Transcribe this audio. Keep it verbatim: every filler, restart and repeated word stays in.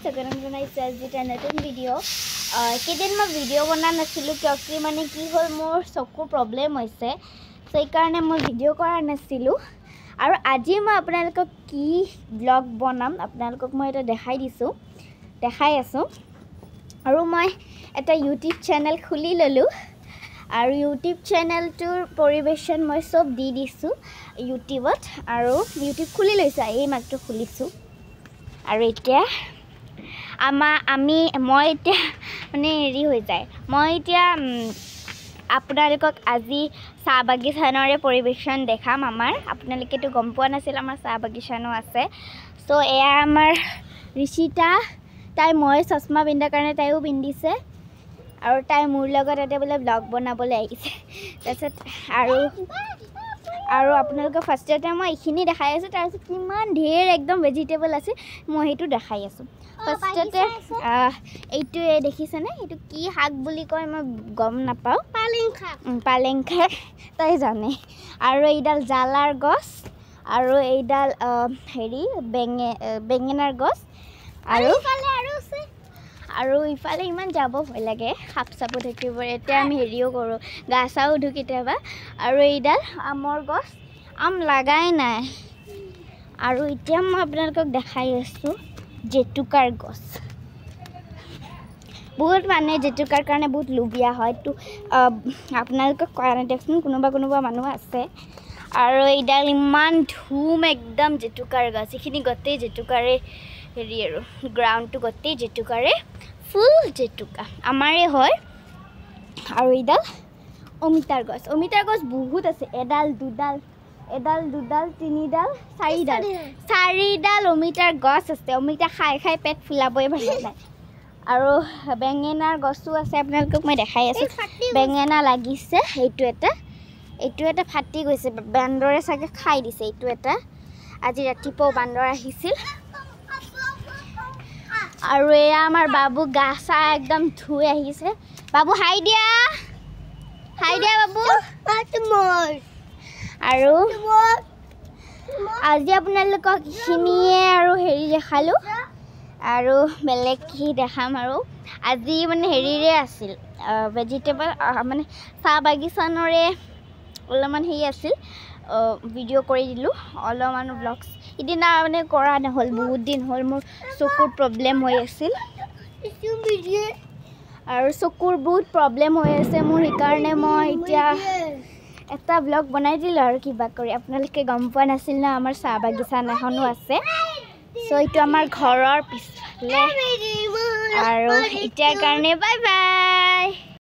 second বনাইছে আজি এটা নতুন ভিডিও কেদিন মই ভিডিও বনা নাছিলো কিয় মানে কি হল মোৰ চকু প্ৰবলেম হৈছে সেই কাৰণে মই ভিডিও কৰা নাছিলো আৰু আজি মই আপোনালোকক কি ব্লগ বনাম আপোনালোকক মই এটা দেখাই দিছো দেখাই আছো আৰু মই এটা ইউটিউব চেনেল খুলি ললো আৰু ইউটিউব চেনেলটোৰ পৰিবেশন মই সব দি দিছো ইউটিউবত আৰু ইউটিউব খুলি লৈছো এই মাত্ৰ খুলিছো আৰু এতিয়া আমা আমি মই এতিয়া মানে হেৰি হৈ যায় মই এতিয়া আপোনালোকক আজি চাহ বাগিচানৰে পৰিবেশন দেখাম আমাৰ আপোনালোকেটো গম পোৱা নাছিল আমাৰ চাহ বাগিচানো আছে সো এয়া আমাৰ ঋষিতা তাই মই চশমা পিন্ধাৰ কাৰণে তাইও পিন্ধিছে আৰু তাই মোৰ লগত এটা বলে ব্লগ বনাবলৈ আহিছে তাৰছত আৰু আৰু আপোনালোকে ফাৰ্ষ্টতে মই ইখিনি দেখাই আছো তাৰছত কিমান ঢেৰ একদম ভেজিটেবল আছে মই হেতু দেখাই আছো ফাৰ্ষ্টতে এইটো দেখিছেনে এইটো কি শাক বুলি কয় মই গম নাপাও পালেং শাক পালেং শাক তাই জানে আৰু এইডাল জালাৰ গছ আৰু এইডাল হেৰি বেঙে বেঙেনাৰ গছ আৰু ইফালে আৰু আছে আৰু ইফালে ইমান যাব ভয় লাগে সাপ সাপো থাকিব এতিয়া আমি হেৰিও কৰো গাছাও ধু কেতিয়াবা আৰু এইডাল আমৰ গছ আম লাগাই নাই আৰু এতিয়া মই আপোনালোকক দেখাই আছো জেতুকাৰ গছ বহুত মানে জেতুকাৰ কাৰণে বহুত লুবিয়া হয় তো আপোনালোকক কোৱা দেখোন কোনোবা কোনোবা মানুহ আছে আৰু এইডাল ইমান ধুম একদম জেতুকাৰ গছ এখিনি গতে জেতুকাৰে হেৰি আৰু গ্ৰাউণ্ডটো গতে জেতুকাৰে ফুল জেতুকা আমাৰে হয় আৰু এইডাল অমিতাৰ গছ অমিতাৰ গছ বহুত আছে এডাল দুডাল এডাল দুডাল তিনিডাল চাৰিডাল চাৰিডাল অমিতাৰ গছ আছে অমিতা খাই খাই পেট ফুলাবই ভাল নাই আৰু বেঙেনাৰ গছও আছে আপোনালোকক মই দেখাই আছো বেঙেনা লাগিছে এইটো এটা এইটো এটা ফাটি গৈছে বান্দৰে সাকে খাই দিছে এইটো এটা আজি ৰাতিপুৱা বান্দৰ আহিছিল আৰু এয়া আমাৰ বাবু গাছা একদম ধুই আহিছে বাবু হাই দিয়া হাই দিয়া বাবু মোৰ আৰু আজি আপোনালোকক খিনিয়ে আৰু হেৰি দেখালো আৰু বেলেগ কি দেখাম আৰু আজি মানে হেৰিৰে আছিল ভেজিটেবল মানে চাহ বাগিচানৰে অলপমান হেৰি আছিল ভিডিও কৰি দিলো অলপমান ব্লগছ ইদিনা মানে কৰা নহল বহুত দিন হল মোৰ চকুৰ প্ৰবলেম হৈ আছিল আৰু চকুৰ বহুত প্ৰবলেম হৈ আছে মোৰ সেইকাৰণে মই এতিয়া এটা ব্লগ বনাই দিলো আৰু কিবা কৰি আপোনালোকে গম পোৱা নাছিল না আমাৰ চাহ বাগিচা এখনো আছে সো এইটো আমাৰ ঘৰৰ পিছফালে আৰু এতিয়াৰ কাৰণে বাই বাই